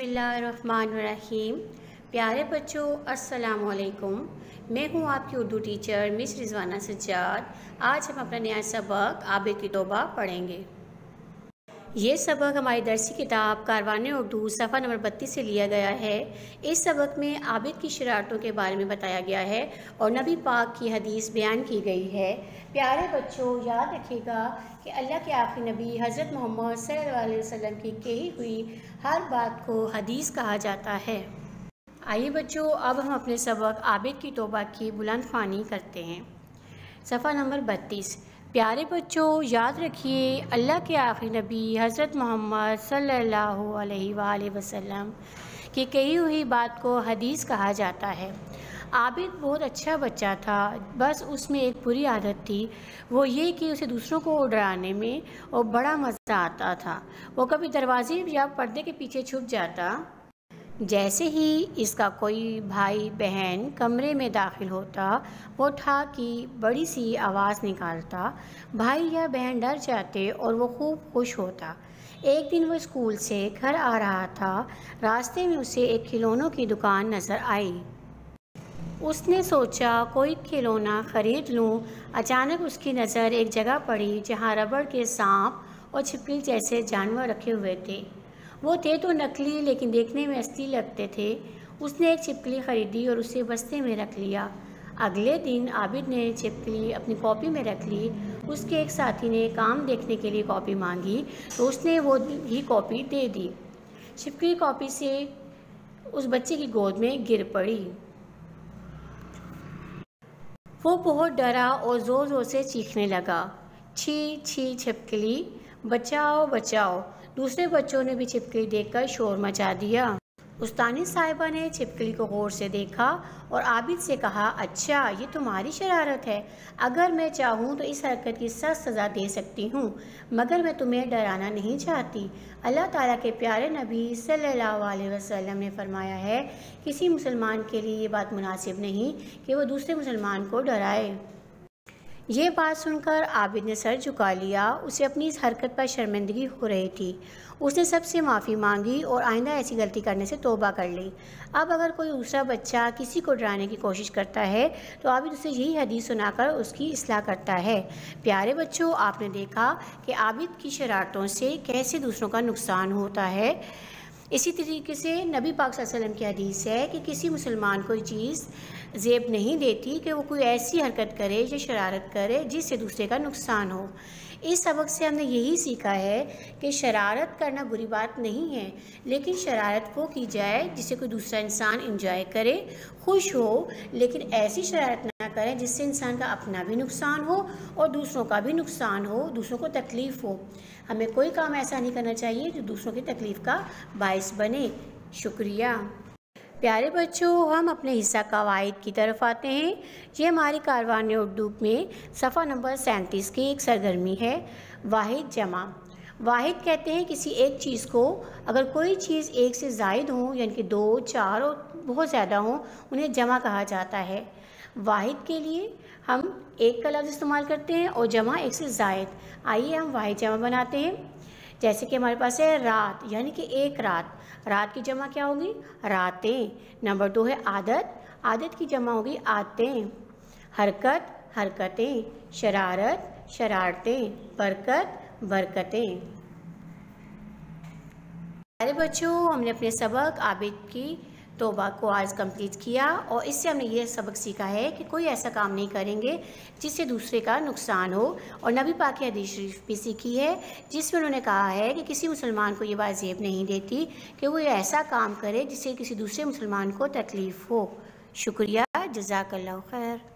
बिस्मिल्लाहिर्रहमानिर्रहीम। प्यारे बच्चों, अस्सलामु अलैकुम। मैं हूँ आपकी उर्दू टीचर मिस रिजवाना सज्जाद। आज हम अपना नया सबक आबिद की तौबा पढ़ेंगे। ये सबक हमारी दरसी किताब कारवान उर्दू सफ़ा नंबर 32 से लिया गया है। इस सबक में आबिद की शरारतों के बारे में बताया गया है और नबी पाक की हदीस बयान की गई है। प्यारे बच्चों, याद रखिएगा कि अल्लाह के आखिरी नबी हज़रत मोहम्मद सल्लल्लाहु अलैहि वसल्लम की कही हुई हर बात को हदीस कहा जाता है। आइए बच्चों, अब हम अपने सबक आबिद की तौबा की बुलंद ख़्वानी करते हैं। सफ़ा नंबर 32। प्यारे बच्चों, याद रखिए अल्लाह के आखिरी नबी हज़रत मोहम्मद सल्लल्लाहु अलैहि वसल्लम की कही हुई बात को हदीस कहा जाता है। आबिद बहुत अच्छा बच्चा था, बस उसमें एक बुरी आदत थी, वो ये कि उसे दूसरों को डराने में और बड़ा मज़ा आता था। वो कभी दरवाजे या पर्दे के पीछे छुप जाता। जैसे ही इसका कोई भाई बहन कमरे में दाखिल होता, वो ठा की बड़ी सी आवाज़ निकालता। भाई या बहन डर जाते और वो खूब खुश होता। एक दिन वो स्कूल से घर आ रहा था। रास्ते में उसे एक खिलौनों की दुकान नज़र आई। उसने सोचा कोई खिलौना ख़रीद लूं। अचानक उसकी नज़र एक जगह पड़ी जहां रबड़ के सांप और छिपकली जैसे जानवर रखे हुए थे। वो थे तो नकली, लेकिन देखने में असली लगते थे। उसने एक छिपकली ख़रीदी और उसे बस्ते में रख लिया। अगले दिन आबिद ने छिपकली अपनी कॉपी में रख ली। उसके एक साथी ने काम देखने के लिए कॉपी मांगी तो उसने वो ही कॉपी दे दी। छिपकली कॉपी से उस बच्चे की गोद में गिर पड़ी। वो बहुत डरा और ज़ोर ज़ोर से चीखने लगा, छी छी छिपकली, बचाओ बचाओ। दूसरे बच्चों ने भी छिपकली देखकर शोर मचा दिया। उस्तानी साहिबा ने छिपकली को गौर से देखा और आबिद से कहा, अच्छा ये तुम्हारी शरारत है। अगर मैं चाहूँ तो इस हरकत की सख्त सज़ा दे सकती हूँ, मगर मैं तुम्हें डराना नहीं चाहती। अल्लाह ताला के प्यारे नबी सल्लल्लाहु अलैहि वसल्लम ने फरमाया है, किसी मुसलमान के लिए ये बात मुनासिब नहीं कि वो दूसरे मुसलमान को डराए। ये बात सुनकर आबिद ने सर झुका लिया। उसे अपनी इस हरकत पर शर्मिंदगी हो रही थी। उसने सबसे माफ़ी मांगी और आइंदा ऐसी गलती करने से तौबा कर ली। अब अगर कोई दूसरा बच्चा किसी को डराने की कोशिश करता है तो आबिद उसे यही हदीस सुनाकर उसकी इस्लाह करता है। प्यारे बच्चों, आपने देखा कि आबिद की शरारतों से कैसे दूसरों का नुकसान होता है। इसी तरीके से नबी पाक सल्लल्लाहु अलैहि वसल्लम की हदीस है कि किसी मुसलमान कोई चीज़ ज़ेब नहीं देती कि वो कोई ऐसी हरकत करे या शरारत करे जिससे दूसरे का नुकसान हो। इस सबक से हमने यही सीखा है कि शरारत करना बुरी बात नहीं है, लेकिन शरारत वो की जाए जिससे कोई दूसरा इंसान इंजॉय करे, खुश हो, लेकिन ऐसी शरारत ना करें जिससे इंसान का अपना भी नुकसान हो और दूसरों का भी नुकसान हो, दूसरों को तकलीफ़ हो। हमें कोई काम ऐसा नहीं करना चाहिए जो दूसरों की तकलीफ़ का बाइस बने। शुक्रिया। प्यारे बच्चों, हम अपने हिस्सा कवायद की तरफ आते हैं। ये हमारी कारवान उर्दू में सफ़ा नंबर 37 की एक सरगर्मी है, वाहिद जमा। वाहिद कहते हैं किसी एक चीज़ को, अगर कोई चीज़ एक से ज़ायद हो यानी कि 2, 4 और बहुत ज़्यादा हो, उन्हें जमा कहा जाता है। वाहिद के लिए हम एक का लफ्ज़ इस्तेमाल करते हैं और जमा एक से ज़ायद। आइए हम वाहिद जमा बनाते हैं। जैसे कि हमारे पास है रात, यानी कि एक रात। रात की जमा क्या होगी? रातें। नंबर 2 है आदत। आदत की जमा होगी आदतें। हरकत, हरकतें। शरारत, शरारतें। बरकत, बरकतें। प्यारे बच्चों, हमने अपने सबक आबिद की तौबा को आज कंप्लीट किया और इससे हमने ये सबक सीखा है कि कोई ऐसा काम नहीं करेंगे जिससे दूसरे का नुकसान हो। और नबी पाक की हदीस शरीफ भी सीखी है जिसमें उन्होंने कहा है कि किसी मुसलमान को ये बात ज़ेब नहीं देती कि वो ऐसा काम करे जिससे किसी दूसरे मुसलमान को तकलीफ़ हो। शुक्रिया। जज़ाकल्लाहु खैर।